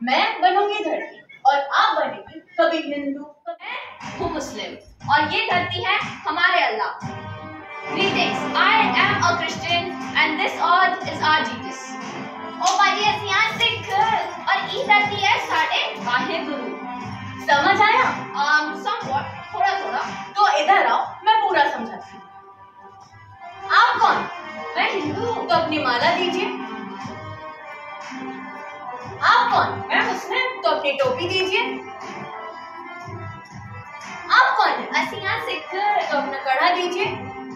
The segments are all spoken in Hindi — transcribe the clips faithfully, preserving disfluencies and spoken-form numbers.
मैं बनूंगी धरती और आप बनेंगी कभी हिंदू। मैं हूँ मुस्लिम और ये धरती है हमारे अल्लाह। Greetings, I am a Christian and this earth is our Jesus. ओ भाई ਅਸੀਂ ਆ ਸਿੱਖ और ये धरती है साढ़े वाहिगुरु। समझ आया? um, somewhat, थोड़ा थोड़ा। तो इधर आओ, मैं पूरा समझाती हूँ। आप कौन? मैं हिंदू हूँ। तो अपनी माला दीजिए। आप कौन? मैं मुस्लिम। तो अपनी टोपी दीजिए। आप कौन है? ਅਸੀਂ ਆ सिख। तो अपना कड़ा दीजिए।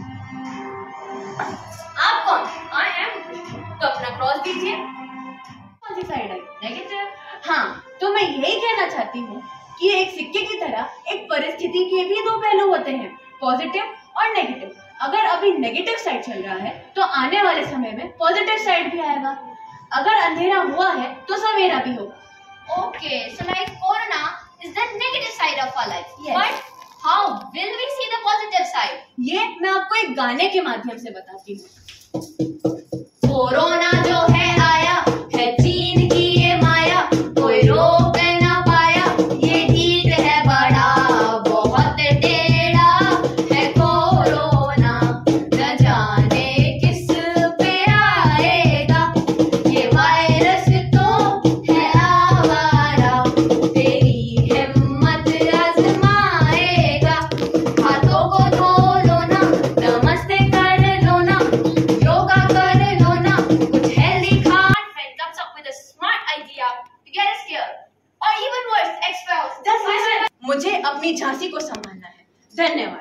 आप कौन? I am Christian। तो अपना क्रॉस दीजिए। कौन सी साइड है? नेगेटिव। हाँ, तो मैं यही कहना चाहती हूँ कि एक सिक्के की तरह एक परिस्थिति के भी दो पहलू होते हैं, पॉजिटिव और नेगेटिव। अगर अभी नेगेटिव साइड चल रहा है तो आने वाले समय में पॉजिटिव साइड भी आएगा। अगर अंधेरा हुआ है तो सवेरा भी होगा। Okay, so like Corona is the negative side of our life. Yes. But how will we see the positive side? ये मैं आपको एक गाने के माध्यम से बताती हूँ। कोरोना जो है आया है चीन की ये माया, कोई रोक ना पाया, ये ढीठ है बड़ा बहुत टेढ़ा है कोरोना, न जाने किस पे आएगा, ये वायरस तो है आवारा, तेरी हिम्मत आजमाएगा, हाथों को धो लो ना, नमस्ते कर लो ना, योगा कर लो ना, कुछ healthy खा। Friend comes up with a smart idea to get us scared, or even worse, expelled. Just listen. मुझे अपनी झांसी को संभालना है। धन्यवाद।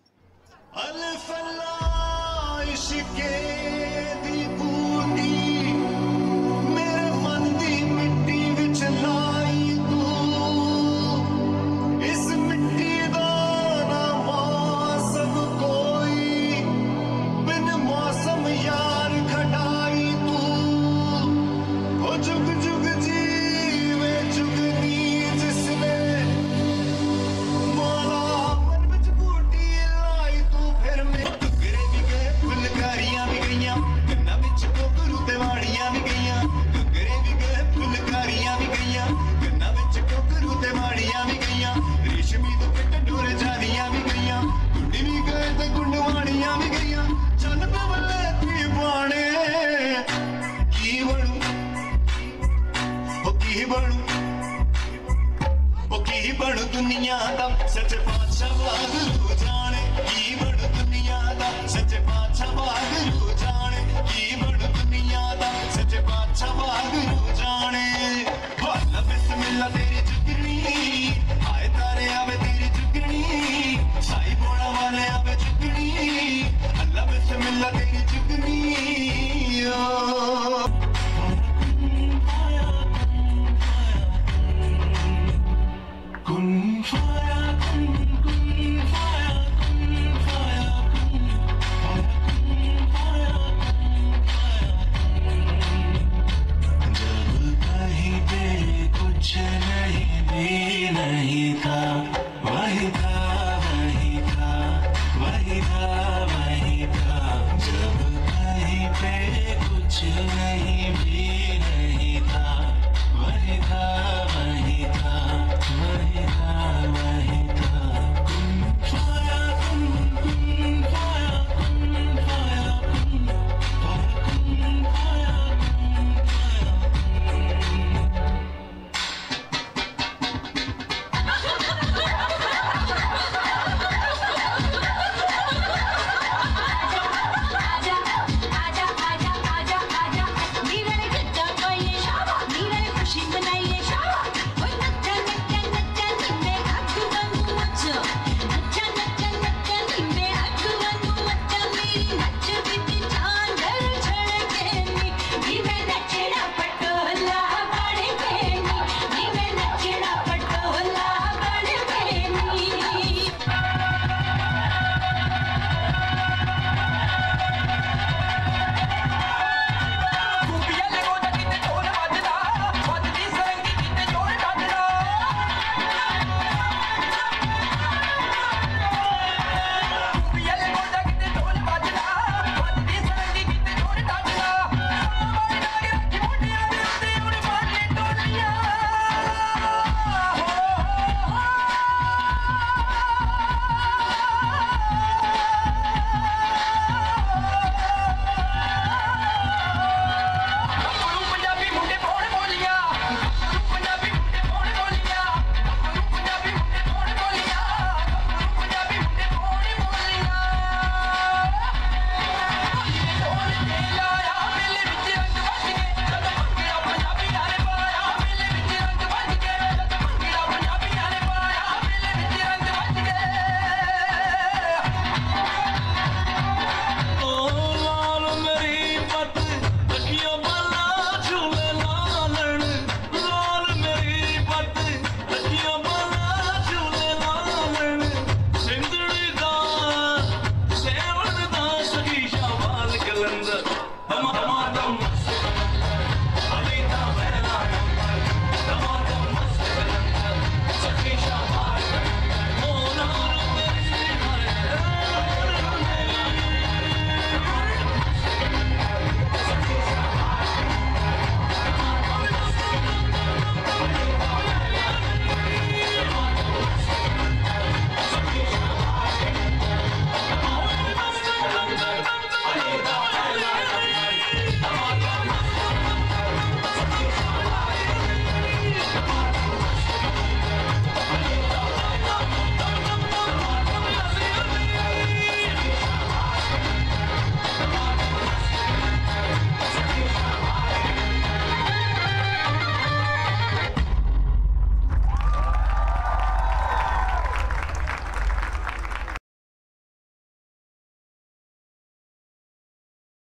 दुनिया दा सच्चे पातशाह वागरू जाने की बड़ दुनिया दा सच्चे पातशाह वागरू जाने की बड़ दुनिया दा सच्चे पातशाह वागरू जाने बिस्मिल्लाह तेरी